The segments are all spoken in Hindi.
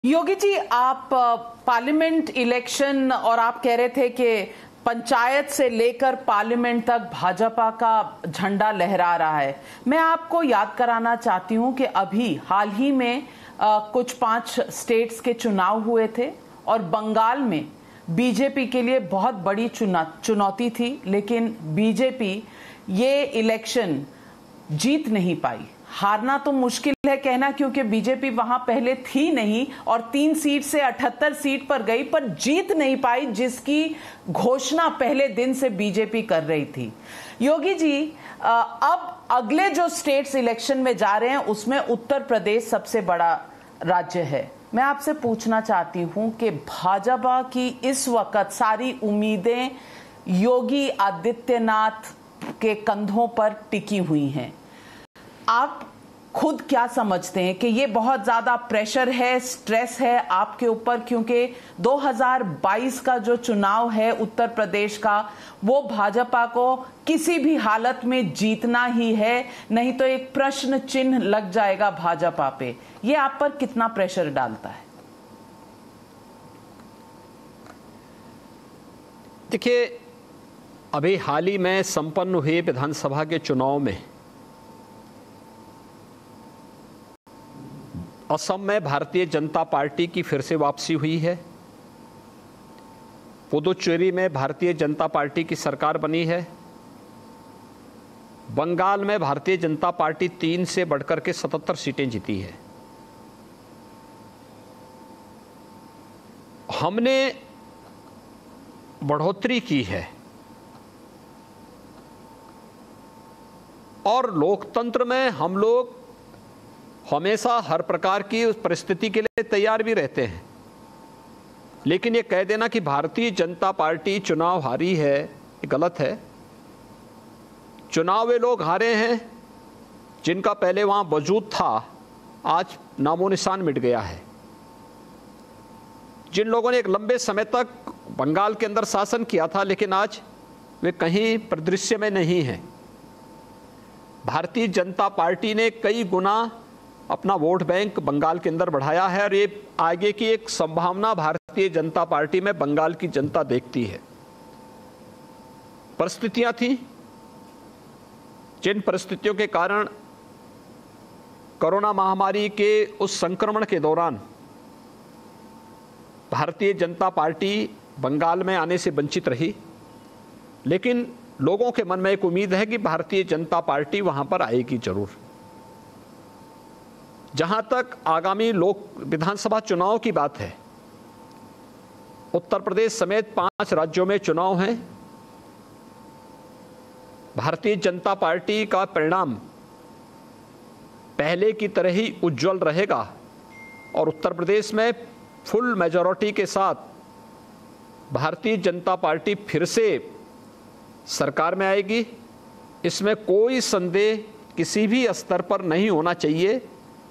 योगी जी, आप पार्लियामेंट इलेक्शन और आप कह रहे थे कि पंचायत से लेकर पार्लियामेंट तक भाजपा का झंडा लहरा रहा है। मैं आपको याद कराना चाहती हूं कि अभी हाल ही में कुछ 5 स्टेट्स के चुनाव हुए थे और बंगाल में बीजेपी के लिए बहुत बड़ी चुनौती थी, लेकिन बीजेपी ये इलेक्शन जीत नहीं पाई। हारना तो मुश्किल है कहना, क्योंकि बीजेपी वहां पहले थी नहीं और 3 सीट से 78 सीट पर गई, पर जीत नहीं पाई, जिसकी घोषणा पहले दिन से बीजेपी कर रही थी। योगी जी, अब अगले जो स्टेट्स इलेक्शन में जा रहे हैं उसमें उत्तर प्रदेश सबसे बड़ा राज्य है। मैं आपसे पूछना चाहती हूं कि भाजपा की इस वक्त सारी उम्मीदें योगी आदित्यनाथ के कंधों पर टिकी हुई हैं। आप खुद क्या समझते हैं कि ये बहुत ज्यादा प्रेशर है, स्ट्रेस है आपके ऊपर, क्योंकि 2022 का जो चुनाव है उत्तर प्रदेश का, वो भाजपा को किसी भी हालत में जीतना ही है, नहीं तो एक प्रश्न चिन्ह लग जाएगा भाजपा पे। ये आप पर कितना प्रेशर डालता है? देखिए, अभी हाल ही में संपन्न हुए विधानसभा के चुनाव में असम में भारतीय जनता पार्टी की फिर से वापसी हुई है। पुदुचेरी में भारतीय जनता पार्टी की सरकार बनी है। बंगाल में भारतीय जनता पार्टी 3 से बढ़कर के 77 सीटें जीती है। हमने बढ़ोतरी की है और लोकतंत्र में हम लोग हमेशा हर प्रकार की उस परिस्थिति के लिए तैयार भी रहते हैं, लेकिन ये कह देना कि भारतीय जनता पार्टी चुनाव हारी है, ये गलत है। चुनाव वे लोग हारे हैं जिनका पहले वहां वजूद था, आज नामो निशान मिट गया है। जिन लोगों ने एक लंबे समय तक बंगाल के अंदर शासन किया था, लेकिन आज वे कहीं परिदृश्य में नहीं हैं। भारतीय जनता पार्टी ने कई गुना अपना वोट बैंक बंगाल के अंदर बढ़ाया है और ये आगे की एक संभावना भारतीय जनता पार्टी में बंगाल की जनता देखती है। परिस्थितियां थी, जिन परिस्थितियों के कारण कोरोना महामारी के उस संक्रमण के दौरान भारतीय जनता पार्टी बंगाल में आने से वंचित रही, लेकिन लोगों के मन में एक उम्मीद है कि भारतीय जनता पार्टी वहां पर आएगी जरूर। जहां तक आगामी विधानसभा चुनाव की बात है, उत्तर प्रदेश समेत 5 राज्यों में चुनाव हैं। भारतीय जनता पार्टी का परिणाम पहले की तरह ही उज्जवल रहेगा और उत्तर प्रदेश में फुल मेजॉरिटी के साथ भारतीय जनता पार्टी फिर से सरकार में आएगी। इसमें कोई संदेह किसी भी स्तर पर नहीं होना चाहिए।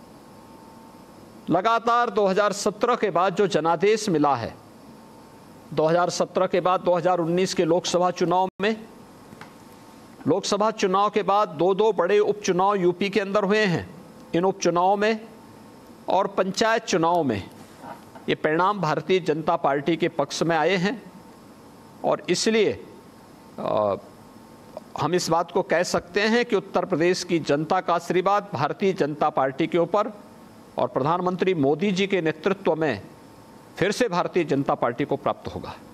लगातार 2017 के बाद जो जनादेश मिला है, 2017 के बाद 2019 के लोकसभा चुनाव में, लोकसभा चुनाव के बाद 2 बड़े उपचुनाव यूपी के अंदर हुए हैं। इन उपचुनावों में और पंचायत चुनाव में ये परिणाम भारतीय जनता पार्टी के पक्ष में आए हैं और इसलिए हम इस बात को कह सकते हैं कि उत्तर प्रदेश की जनता का आशीर्वाद भारतीय जनता पार्टी के ऊपर और प्रधानमंत्री मोदी जी के नेतृत्व में फिर से भारतीय जनता पार्टी को प्राप्त होगा।